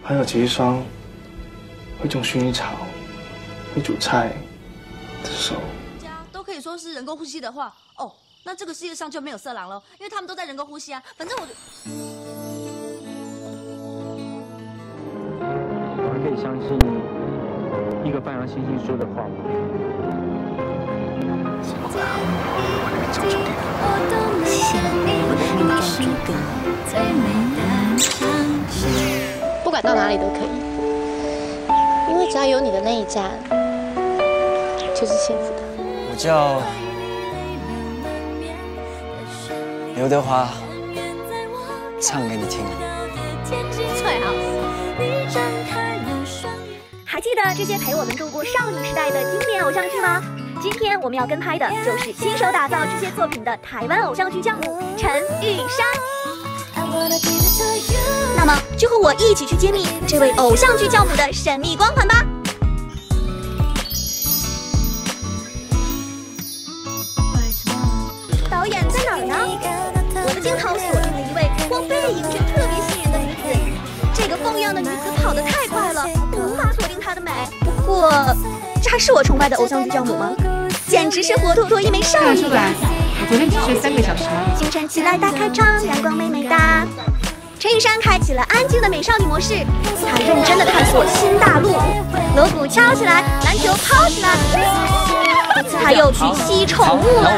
还有结一双会种薰衣草、会煮菜的手。 都可以说是人工呼吸的话，哦，那这个世界上就没有色狼了，因为他们都在人工呼吸啊。反正我就。 我还可以相信一个放羊猩猩说的话吗？ 现在我那边讲出点。 不管到哪里都可以，因为只要有你的那一站，就是幸福的。 我叫刘德华，唱给你听。 最好。 还记得这些陪我们度过少女时代的经典偶像剧吗？今天我们要跟拍的就是亲手打造这些作品的台湾偶像剧教母陈玉珊。那么就和我一起去揭秘这位偶像剧教母的神秘光环吧。导演在哪儿呢？我的镜头锁定了一位光背影就特别吸引人的女子。这个凤样的女子跑得太快了，无法锁定她的美。不过，这还是我崇拜的偶像剧教母吗？简直是活脱脱一枚少女。 看得出来，我昨天只睡3个小时吗？ 清晨起来打开窗，阳光美美哒。陈玉珊开启了安静的美少女模式，她认真的探索新大陆，锣鼓敲起来，篮球抛起来，她又去吸宠物了。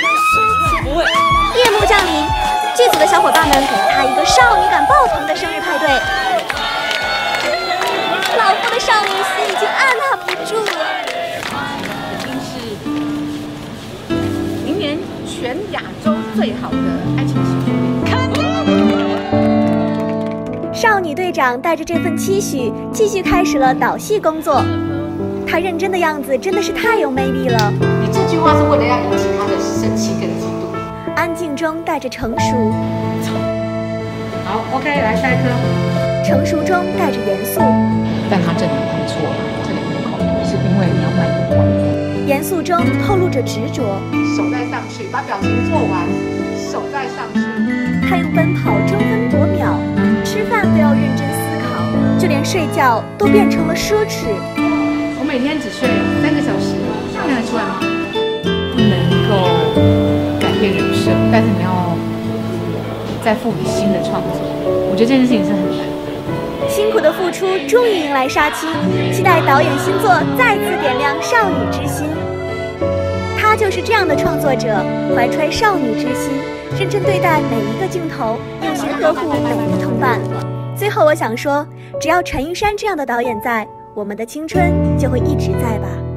夜幕降临，剧组的小伙伴们给了她一个少女感爆棚的生日派对。老夫的少女心已经按捺不住了。 已经是明年全亚洲最好的爱情喜剧。 少女队长带着这份期许，继续开始了导戏工作。她认真的样子真的是太有魅力了。 你这句话是为了要引起他的生气跟嫉妒。 安静中带着成熟。 好 ，OK， 来下一颗。 成熟中带着严肃。 但他这里碰错了，这里没口头，是因为你要卖眼光。 严肃中透露着执着。 手再上去，把表情做完，手再上去。 他用奔跑争分夺秒，吃饭都要认真思考，就连睡觉都变成了奢侈。 我每天只睡3个小时，看得出来吗？不能够改变人设，但是你要再赋予新的创作。我觉得这件事情是很难。 辛苦的付出终于迎来杀青，期待导演新作再次点亮少女之心。他就是这样的创作者，怀揣少女之心，认真对待每一个镜头，用心呵护每个同伴。最后我想说，只要陈玉珊这样的导演在，我们的青春就会一直在吧。